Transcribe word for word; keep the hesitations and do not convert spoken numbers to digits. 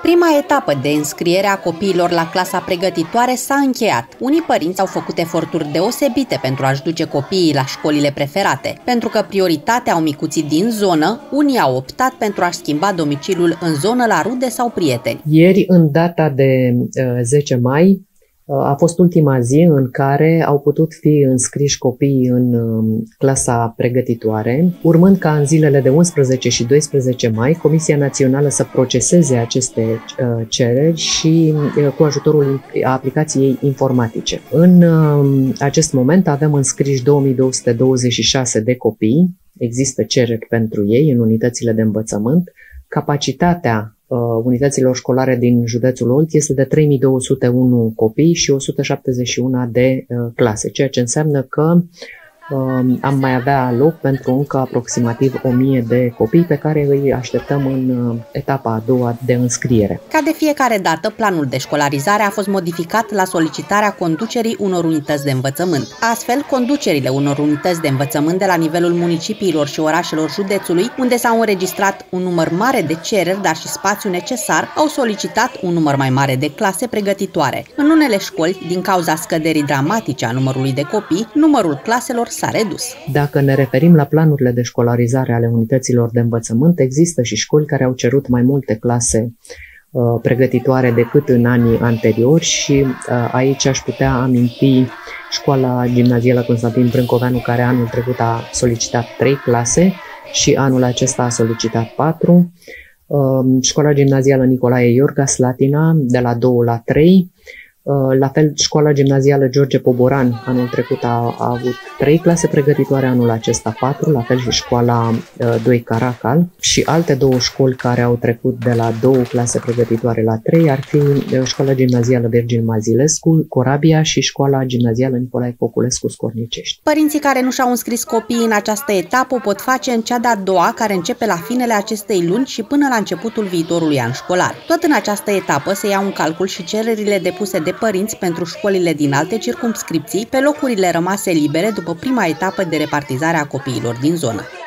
Prima etapă de înscriere a copiilor la clasa pregătitoare s-a încheiat. Unii părinți au făcut eforturi deosebite pentru a-și duce copiii la școlile preferate. Pentru că prioritatea au micuții din zonă, unii au optat pentru a-și schimba domiciliul în zonă la rude sau prieteni. Ieri, în data de zece mai, a fost ultima zi în care au putut fi înscriși copiii în clasa pregătitoare, urmând ca în zilele de unsprezece și doisprezece mai Comisia Națională să proceseze aceste cereri și cu ajutorul aplicației informatice. În acest moment avem înscriși două mii două sute douăzeci și șase de copii, există cereri pentru ei în unitățile de învățământ. Capacitatea unităților școlare din județul Olt este de trei mii două sute unu copii și o sută șaptezeci și unu de clase, ceea ce înseamnă că am mai avea loc pentru încă aproximativ o mie de copii pe care îi așteptăm în etapa a doua de înscriere. Ca de fiecare dată, planul de școlarizare a fost modificat la solicitarea conducerii unor unități de învățământ. Astfel, conducerile unor unități de învățământ de la nivelul municipiilor și orașelor județului, unde s-au înregistrat un număr mare de cereri, dar și spațiu necesar, au solicitat un număr mai mare de clase pregătitoare. În unele școli, din cauza scăderii dramatice a numărului de copii, numărul claselor s-a redus. Dacă ne referim la planurile de școlarizare ale unităților de învățământ, există și școli care au cerut mai multe clase uh, pregătitoare decât în anii anteriori și uh, aici aș putea aminti Școala Gimnazială Constantin Brâncoveanu, care anul trecut a solicitat trei clase și anul acesta a solicitat patru. Uh, Școala Gimnazială Nicolae Iorga Slatina, de la doi la trei. La fel, Școala Gimnazială George Poboran anul trecut a, a avut trei clase pregătitoare, anul acesta patru, la fel și Școala doi Caracal și alte două școli care au trecut de la două clase pregătitoare la trei ar fi Școala Gimnazială Virgil Mazilescu, Corabia și Școala Gimnazială Nicolae Poculescu, Scornicești. Părinții care nu și-au înscris copiii în această etapă o pot face în cea de-a doua, care începe la finele acestei luni și până la începutul viitorului an școlar. Tot în această etapă se iau în calcul și cererile depuse de părinți pentru școlile din alte circumscripții pe locurile rămase libere după prima etapă de repartizare a copiilor din zonă.